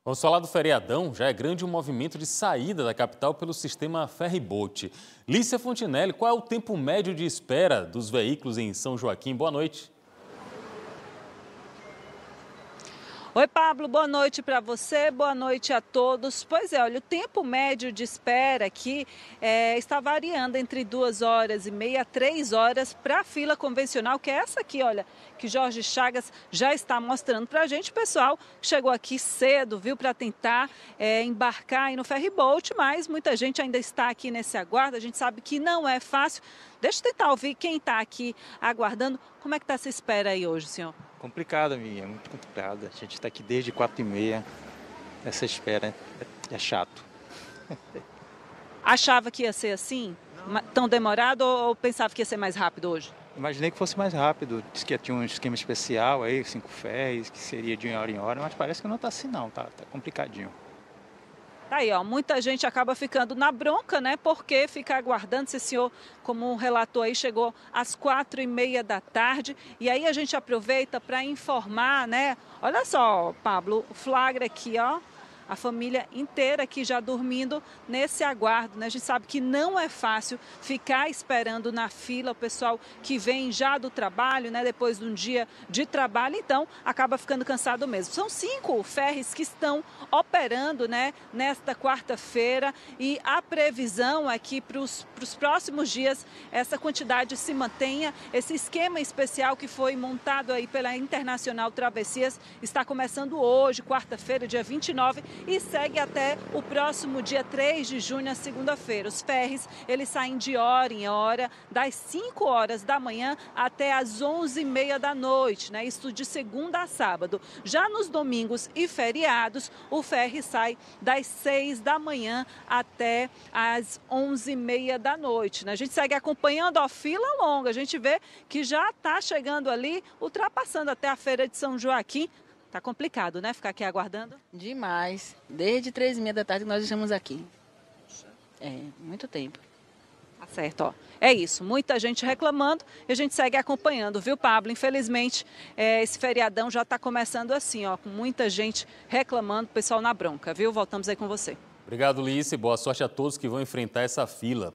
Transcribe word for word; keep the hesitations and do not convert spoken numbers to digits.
Vamos falar do feriadão. Já é grande o movimento de saída da capital pelo sistema ferry-boat. Lícia Fontinelli, qual é o tempo médio de espera dos veículos em São Joaquim? Boa noite. Oi, Pablo, boa noite para você, boa noite a todos. Pois é, olha, o tempo médio de espera aqui é, está variando entre duas horas e meia a três horas para a fila convencional, que é essa aqui, olha, que Jorge Chagas já está mostrando para a gente. O pessoal chegou aqui cedo, viu, para tentar é, embarcar aí no ferry-boat, mas muita gente ainda está aqui nesse aguardo. A gente sabe que não é fácil. Deixa eu tentar ouvir quem está aqui aguardando. Como é que está essa espera aí hoje, senhor? Complicado, amiga, é muito complicado. A gente está aqui desde quatro e meia. Essa espera é, é chato. Achava que ia ser assim? Não. Tão demorado ou pensava que ia ser mais rápido hoje? Imaginei que fosse mais rápido. Disse que tinha um esquema especial aí, cinco ferries, que seria de hora em hora, mas parece que não está assim não, tá, tá complicadinho. Tá aí, ó, muita gente acaba ficando na bronca, né? Porque fica aguardando. Esse senhor, como um relator aí, chegou às quatro e meia da tarde. E aí a gente aproveita para informar, né? Olha só, Pablo, o flagra aqui, ó. A família inteira aqui já dormindo nesse aguardo, né? A gente sabe que não é fácil ficar esperando na fila o pessoal que vem já do trabalho, né? Depois de um dia de trabalho, então acaba ficando cansado mesmo. São cinco ferries que estão operando, né? Nesta quarta-feira, e a previsão é que para os próximos dias essa quantidade se mantenha. Esse esquema especial que foi montado aí pela Internacional Travessias está começando hoje, quarta-feira, dia vinte e nove, e segue até o próximo dia três de junho, a segunda-feira. Os ferries, eles saem de hora em hora, das cinco horas da manhã até as onze e meia da noite, né? Isso de segunda a sábado. Já nos domingos e feriados, o ferry sai das seis da manhã até as onze e meia da noite, né? A gente segue acompanhando a fila longa, a gente vê que já está chegando ali, ultrapassando até a Feira de São Joaquim. Tá complicado, né? Ficar aqui aguardando? Demais. Desde três e meia da tarde que nós estamos aqui. É, muito tempo. Tá certo, ó. É isso. Muita gente reclamando e a gente segue acompanhando, viu, Pablo? Infelizmente, é, esse feriadão já está começando assim, ó, com muita gente reclamando, pessoal na bronca, viu? Voltamos aí com você. Obrigado, Lícia, e boa sorte a todos que vão enfrentar essa fila.